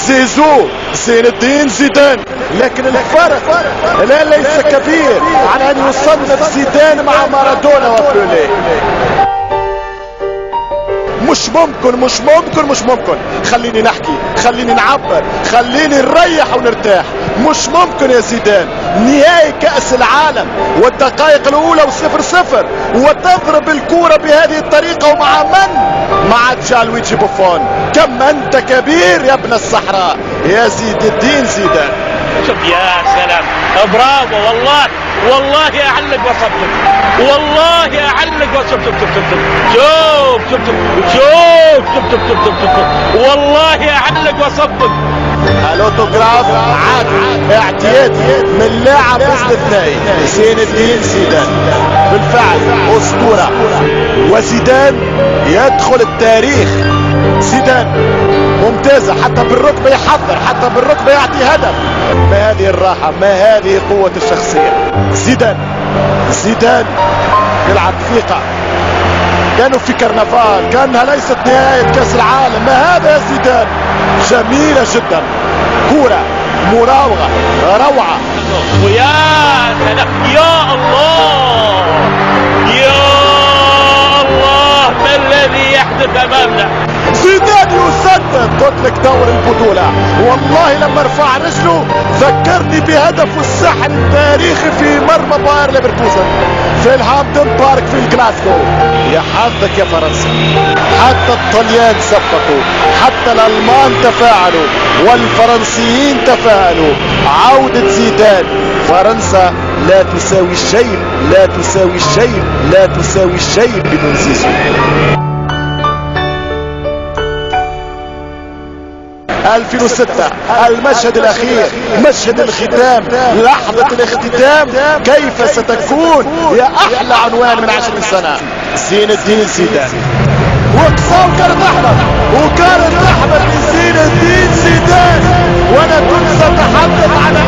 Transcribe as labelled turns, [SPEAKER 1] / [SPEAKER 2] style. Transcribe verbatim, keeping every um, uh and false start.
[SPEAKER 1] زيزو زين الدين زيدان، لكن الفرق لا ليس كبير على ان يصنف زيدان مع مارادونا وبيليه. مش ممكن مش ممكن مش ممكن خليني نحكي، خليني نعبر، خليني نريح ونرتاح. مش ممكن يا زيدان نهائي كأس العالم والدقائق الأولى وصفر صفر وتضرب الكورة بهذه الطريقة، ومع من؟ مع جالويجي بوفون. كم أنت كبير يا ابن الصحراء يا زيد الدين زيدان.
[SPEAKER 2] شوف يا سلام، برافو والله والله اعلق وصبت، والله اعلق وصبت. شوف شوف شوف شوف شوف شوف شوف شوف شوف والله اعلق وصبت.
[SPEAKER 1] الاوتوغراف عادي اعتيادي من لاعب باستثنائي زين الدين زيدان، بالفعل اسطوره، وزيدان يدخل التاريخ. زيدان ممتازة، حتى بالركبة يحضر، حتى بالركبة يعطي هدف. ما هذه الراحة، ما هذه قوة الشخصية. زيدان زيدان يلعب ثقة، كانوا في كرنفال، كانها ليست نهاية كأس العالم. ما هذا يا زيدان، جميلة جدا، كورة مراوغة روعة.
[SPEAKER 2] ويا سلام يا الله يا الله، ما الذي يحدث امامنا؟
[SPEAKER 1] زيدان يسدد، قلت لك دور البطولة. والله لما رفع رجله ذكرني بهدف السحر التاريخي في مرمى باير ليفركوزن في الهامبتون بارك في الكلاسيكو. يا حظك يا فرنسا، حتى الطليان صفقوا، حتى الالمان تفاعلوا والفرنسيين تفاعلوا. عودة زيدان، فرنسا لا تساوي الشيء، لا تساوي الشيء، لا تساوي الشيء بدون زيزو. ألفين وستة المشهد الأخير، مشهد الختام، لحظة الاختتام، كيف ستكون يا أحلى عنوان من عشرين سنة. زين الدين زيدان، وقصة وكانت أحمر، وكانت أحمر لزين الدين زيدان، وأنا كنت أتحدث عن